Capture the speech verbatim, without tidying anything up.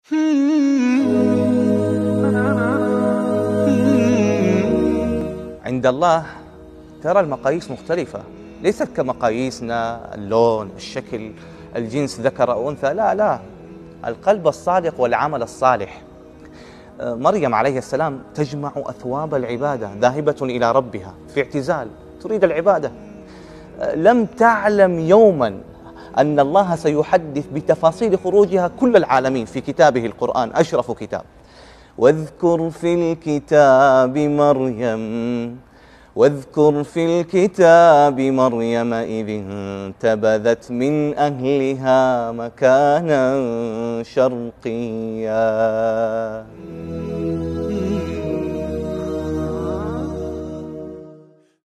عند الله ترى المقاييس مختلفة، ليست كمقاييسنا، اللون، الشكل، الجنس، ذكر أو أنثى، لا لا، القلب الصادق والعمل الصالح. مريم عليه السلام تجمع أثواب العبادة، ذاهبة إلى ربها في اعتزال، تريد العبادة. لم تعلم يوما أن الله سيحدث بتفاصيل خروجها كل العالمين في كتابه القرآن، أشرف كتاب. واذكر في الكتاب مريم واذكر في الكتاب مريم إذ انتبذت من أهلها مكانا شرقيا.